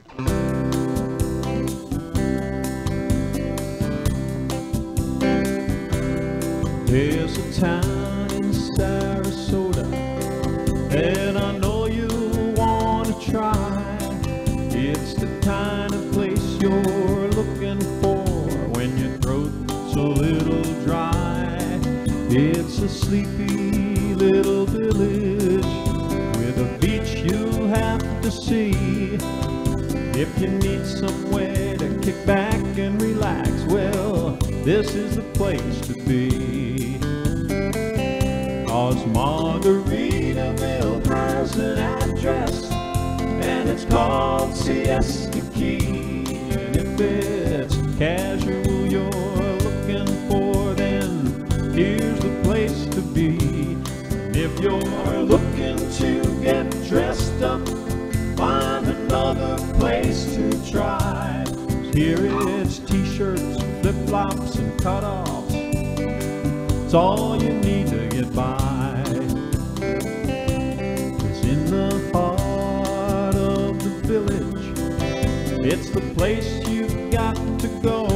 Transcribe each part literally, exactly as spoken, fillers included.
There's a town in Sarasota that I know you want to try. It's the kind of place you're looking for when your throat's a little dry. It's a sleepy little village with a beach you'll have to see. If you need somewhere to kick back and relax, well, this is the place to be. 'Cause Margaritaville has an address, and it's called Siesta Key. And if it's casual you're looking for, then here's the place to be. And if you're looking to get dressed up, find another place to try. Here it's t-shirts, flip-flops, and cut-offs. It's all you need to get by. It's in the heart of the village. It's the place you've got to go.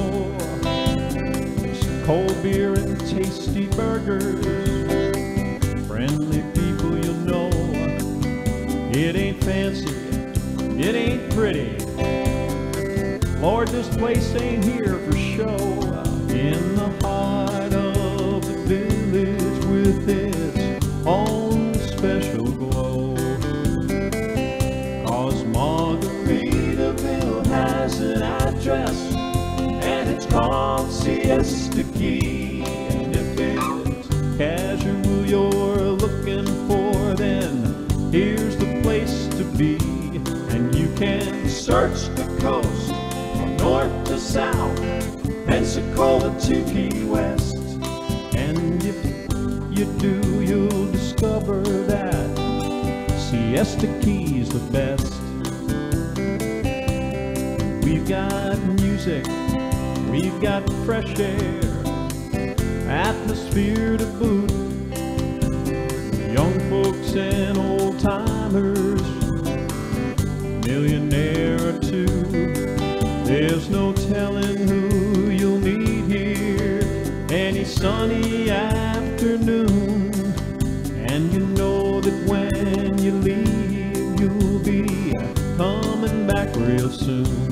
Some cold beer and tasty burgers, friendly people you know. It ain't fancy, it ain't pretty. Lord, this place ain't here for show. In the heart of the village with its own special glow. 'Cause Margaritaville has an address, and it's called Siesta Key. And if it's casual you're looking for, then here's the place to be. And you can search the coast from north to south, Pensacola to Key West. And if you do, you'll discover that Siesta Key's the best. We've got music, we've got fresh air, atmosphere to boot, young folks and old timers, millionaire or two. There's no telling who you'll meet here any sunny afternoon. And you know that when you leave, you'll be coming back real soon.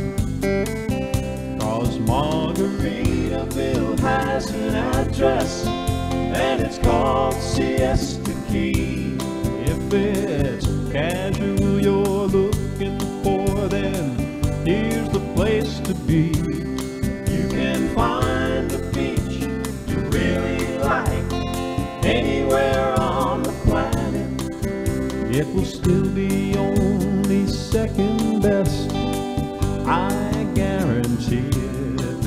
'Cause Margaritaville has an address, and it's called Siesta Key. If it's casual you're looking for, then here's the place to be. You can find a beach you really like anywhere on the planet. It will still be only second best, I guarantee it.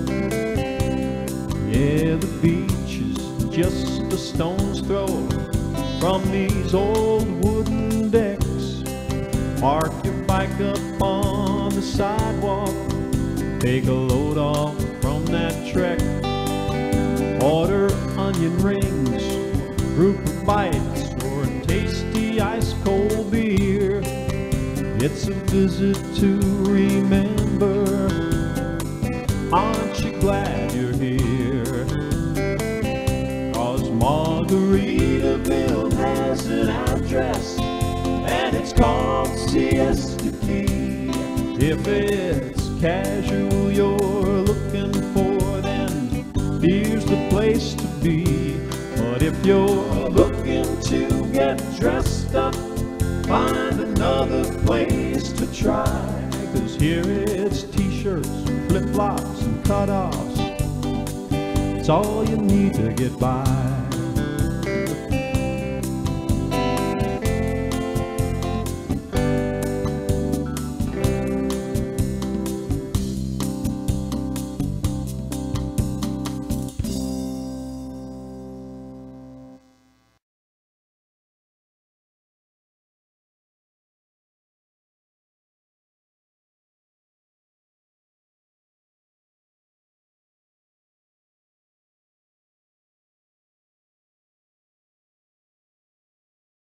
Yeah, the beach is just a stone's throw from these old wooden decks. Park your bike up on the sidewalk, take a load off from that trek. Order onion rings, group of bites, or a tasty ice cold beer. It's a visit to remember. Aren't you glad you're here? 'Cause Margaritaville has an address, and it's called Siesta Key. If it's casual you're looking for, then here's the place to be. But if you're looking to get dressed up, find another place to try. 'Cause here it's t-shirts, flip-flops, and cut-offs. It's all you need to get by.